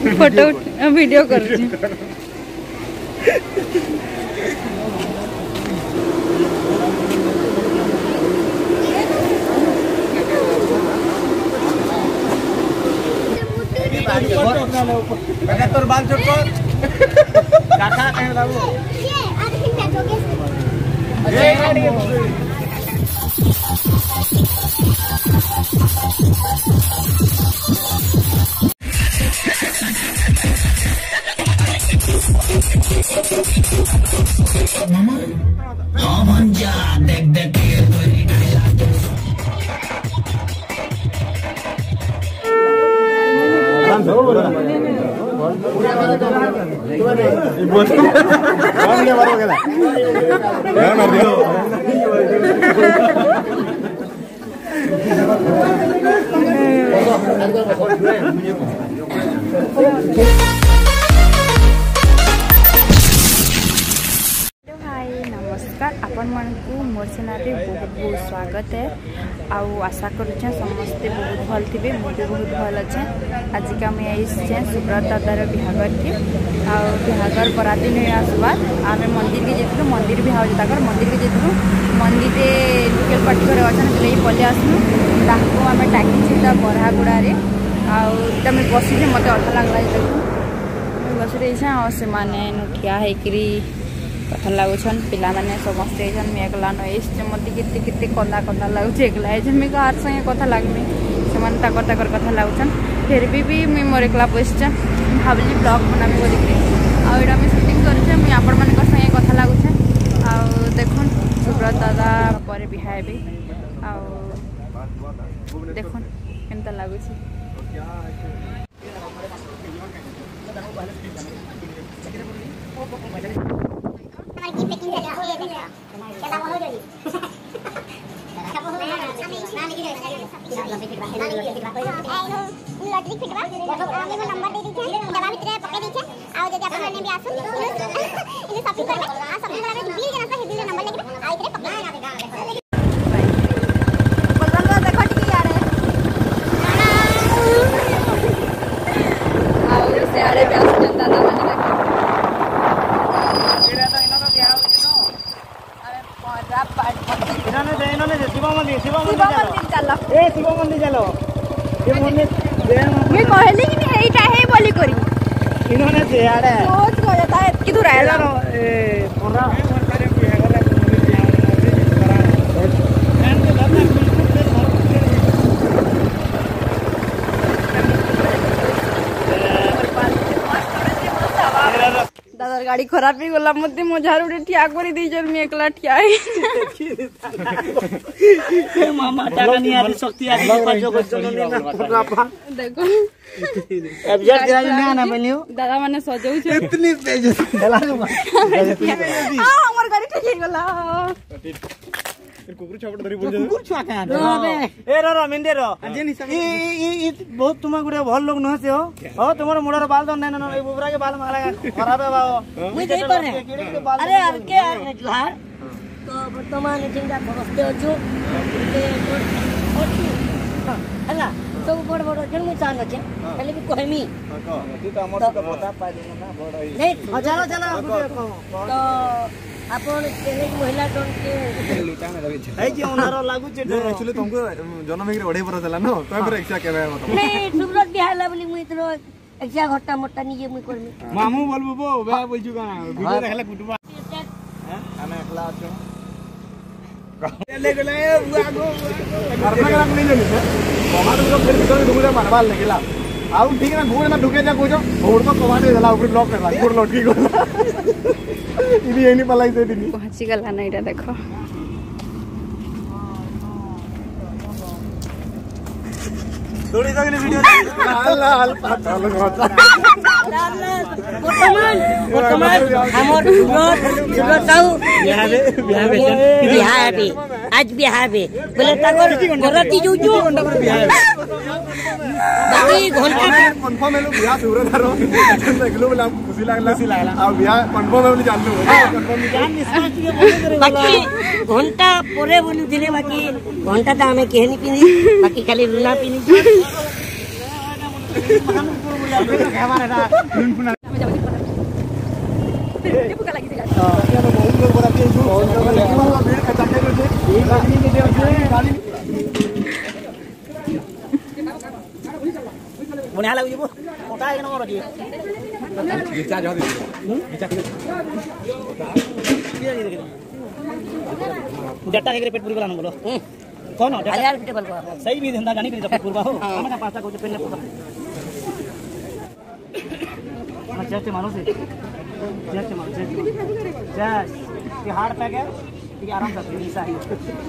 Photo video कर तोर बाल छोट कर काका कहे लागो देख देख नमस्कार आपण मानकु मोर चैनल रे बहुत बहुत स्वागत है। आउ आशा करुचे समस्ते बहुत भल थे मुझे बहुत भल अच्छे। आज का मैं आई सुब्रत दादार बिहागर के बिहागर बराती नहीं आसबार आम मंदिर के जेतु मंदिर बिहा मंदिर के जेतु मंदिर लोकल पार्टी घर अच्छा पलि आसलु आम टाकी बरहागुड़ा आम बसी मत अल्छा लगला बस रही से मैंने ठिया होकरी कथा लगुन पिला माने समस्ते मैं एकला नई मत के कंदा कंदा लगुच एकला मुझे गार संगे कथा लगमी से कथा लगुन फिर भी मुझे मोर एकला बस भाविली ब्लॉग बनाबी बोलिक आईटा मुझे सुटिंग करे मुझे आपण मान संगे कथा लगुचे देखुन सुब्रत दादा पर बिहाबी देखुन केमता लगुच लॉटरी फिटवा नंबर दे दीजिए दवा भीतर पके दीजिए आ जदि आपण ने भी आसु इने शॉपिंग करबे आ शॉपिंग करबे बिल जना से बिल नंबर लगबे आ इतरे पके बदल दो देखो टिकी यार आ से आड़े पे आसु दादा माने एरा तो इनो तो क्या हो नो अरे रात पार्ट इनो ने शिव मंदिर चलो ए शिव मंदिर चलो ये मंदिर मैं कहली कि नहीं एटा है बोली करी इन्होंने से आड़े सोच को जाता है कि दूर आया ए कोरा दादा गाड़ी खराब ही गला मते मजार उठे ठिया करी दी जर मैं एकला ठिया है मामा टाका नहीं आती शक्ति आती पाजो देखो अब जर जरा में आना बनियो दादा माने सजौ छ इतनी तेज चला हां हमर गाड़ी ठिक गला कुकुर छापड़ धरी बोल कुकुर छुआ का ए रो मिंदे रो ई बहुत तुम गुडे भल लोग नहसे हो तुम्हारे मुड़र बाल तो नहीं ए बुबरा के बाल मारा खराब है बाबा मुई दे पर अरे अब के जुहार तो वर्तमान जिंदा समस्ते अछु हला तो बड़ बड़ जन मुई चान अछि पहले भी कहमी तू तो हमर तो पता पाइ देना ना बड़ नहीं चलो चलो तो आपण केले महिला टन के लुटा में रही है जे ओनारो लागु छे एक्चुअली तुमको जन्म में ओढे पर चला न तो पर एक्सा केबे मत नहीं सुब्रत बिहाला बोली मुई तो एक्सा घट्टा मोटा निजे मुई करमी मामू बोलबो बो बे बोलजु काना वीडियो देखला कुटुबा हमें एकला अछो ले गेले आगो करना करा नहीं जनी से बाहर तो फिर भीतर ढुके मारवाल लगेला आउ ठीक ना घूर ना ढुके जा कोजो घूर तो कमाने देला ऊपर ब्लॉक करला घूर लौट की गोला इनी एनी पलाई से दिनी पहुंची गला ना इटा देखो थोड़ी तक वीडियो लाल पाता लगता वर्तमान हमर सुब्रत बिहाबे आज बिहाबे बोले ताकर गरती जोजो बाकी घंटा कंफर्म हेलो बिहा सुब्रत रो देखलो बोला खुशी लागला आ बिहा कंफर्म बोली जानलो कंफर्म जान निश्चय बोले बाकी घंटा परे बोली दिले बाकी घंटा त हमें केहनी पिनी बाकी खाली रुना पिनी बढ़िया लगे मोटा एक नंबर अच्छी जट्टा के पेट पूरी बोलो कौन सही भी धंधा जानी पेट पूरा हो हमें पास्ता को पेट चर्च मानो से ये हार्ड पैक है ठीक आराम से ऐसा ही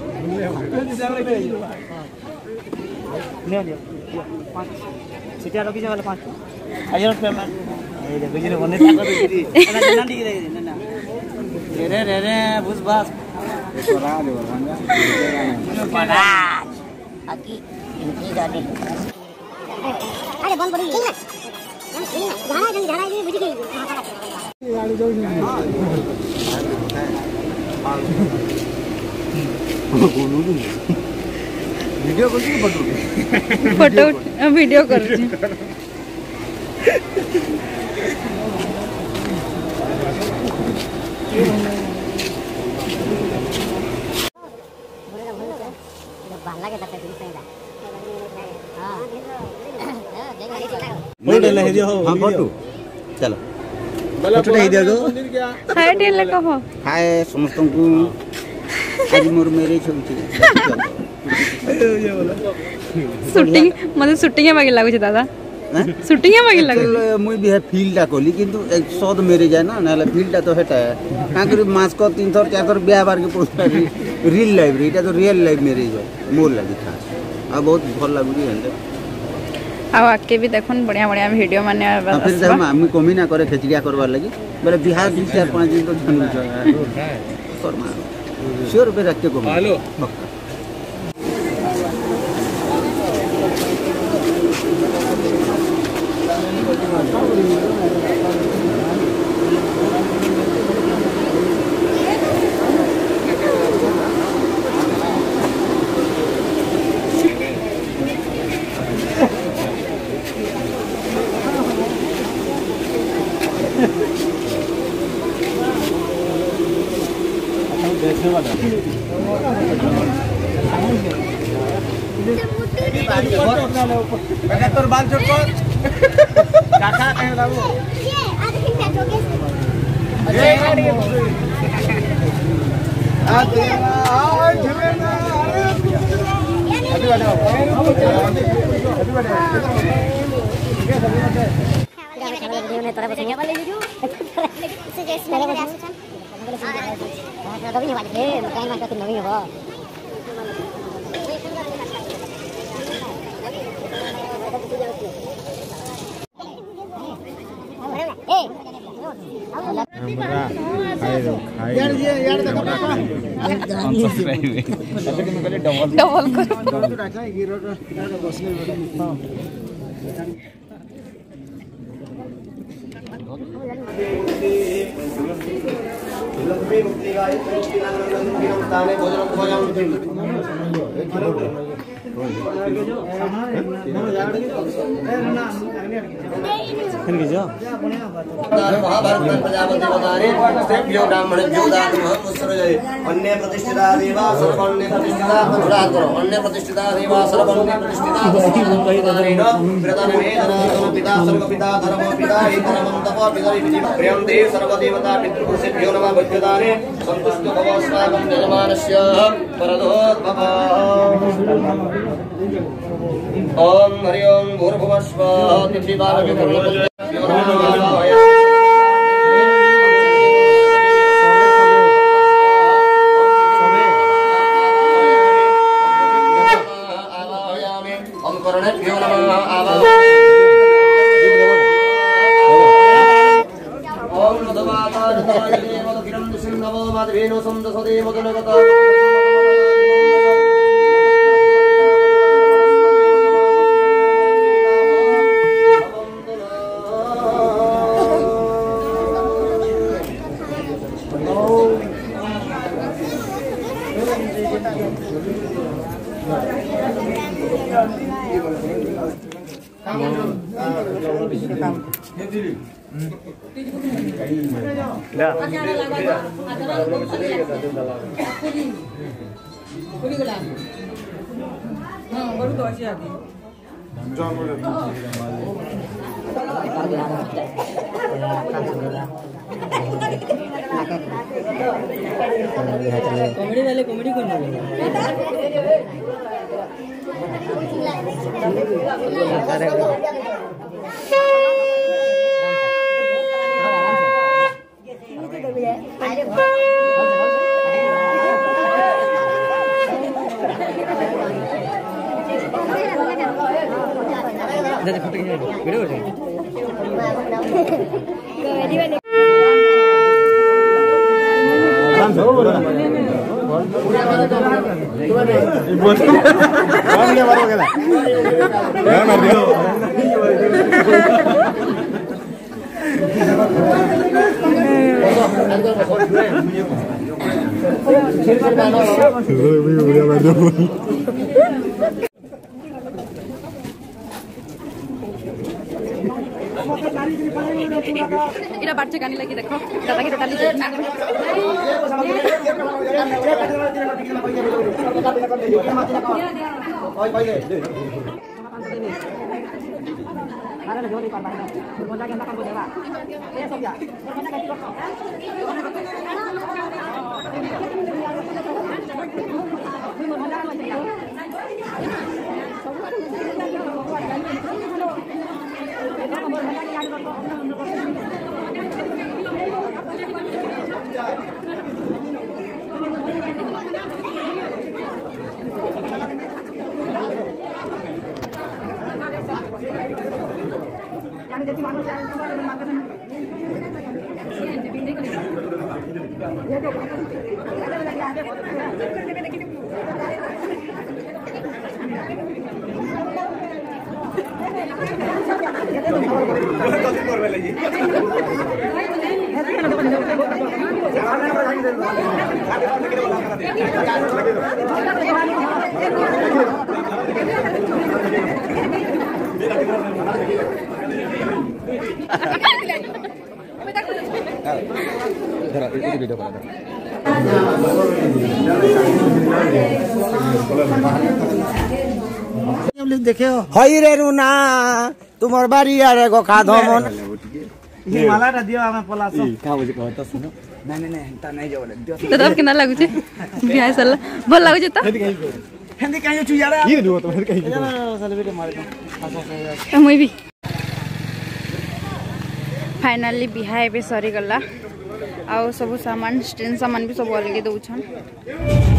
ले लियो 5 सीटिया रखी वाला 5 1000 रुपया में ये देखो ये बने ताकत दीदी ना ठीक रे ना रे बुस बस छोरा दे बना aquí इनकी गाड़ी अरे बंद करो जाना ये बुझ गई गाड़ी जाऊ वीडियो कर फोटो वीडियो कर बाला के तक दिख नहीं हां हां फोटो चलो फोटो दे दो हाय टेले कहो हाय समस्त को आज मोर मेरे छुटी शूटिंग मतलब शूटिंग है बाकी लागो छ दादा शूटिंग है बाकी लागो मुई भी फील्डटा कोली किंतु एक सद मेरे जाय ना नाले फील्डटा तो हेटा का कर मास को 3 थर 4 थर ब्याह बार के पोस्ट रियल लाइफ रे तो रियल लाइफ मेरे जाय मोर लगी खास आ बहुत भल लागुरी हंदे आ आके भी देखन बढ़िया बढ़िया वीडियो माने फिर हम कमी ना करे खेचड़िया करबार लगी बोले बिहार 4-5 दिन तो झंडू छ शर्मा श्योर पे रख के को हेलो पक्का तोर बाल छोड़ कर काका कहे लागो ये आज फिर बैठोगे आ तेरा आज झमेला अभी बैठो ने तोरा बसंगे वाले वीडियो सजेस्ट मेरे को आसुचन तो भी वाले ए मकान में तो नहीं हो डबल करो अन्य प्रतिष्ठिता देवा सर्वन्य प्रतिष्ठिता अन्य प्रतिष्ठिता देवा सर्वन्य प्रतिष्ठिता पिता सर्वपिता धर्म पिता धर्मन्तप पिता प्रियं देव सर्वदेवता पितृपुरुषेभ्यो नमः बुद्धदाने संतुष्ट भव अस्माकं यजमानस्य परदोद्भव ओम हरि ओम भूर्भुवस्वः तिथिकालके भूर्भुवस्वः ओम कर्णेभ्यो नमः ओम नदवातारताय देवकिरं सिंहवो माधवेनो संदसदेव गणगता कॉमेडी वाले कॉमेडी करना इरा बात गाने लगी देखो दादा की टोटाली देखे हो हई रे रुना तुमर बारी आरे गो खाधो मन ये मालाटा दियो हमें पलास का बुझ कहत सुनो नहीं नहीं हंता नहीं जो बोले दियो तो तब केना लागु छे बियाह साला भल लागु छे त हिंदी कहियो छु यार ये दियो तो फिर कहियो सेलिब्रिटी मारे तो मुई भी फाइनली बिहा एबे सरी गला आ सब सामान स्टेन सामान भी सब अलगे दउछन।